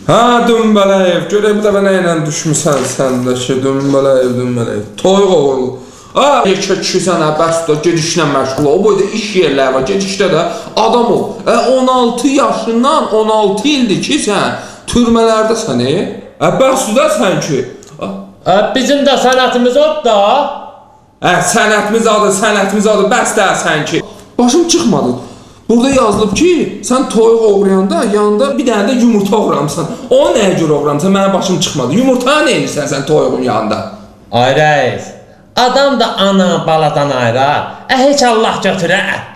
Ha, Dümbələyev, görək bu dəfə nə ilə düşmüsən sən də ki, Dümbələyev. Toyuq oğlu. Ha, yekə kişi sənə bəs də gedişlə məşğul ol. O boyda iş yerləri var, gedişdə də adam ol. 16 yaşından 16 ildir ki, sən türmələrdə sən, bəs da sən ki. Bizim də sənətimiz odur da. Sənətimiz adı, bəs də sən ki. Başım çıxmadı. Burada yazılıb ki, sən toyuq oğrayanda yanında bir dənə də yumurta oğramısan. O nəyə görə oğramısan? Mənim başım çıxmadı. Yumurtaya nə edirsən sən toyuğun yanında? Ay rəis, adam da ana baladan ayırar. Heç Allah götürər.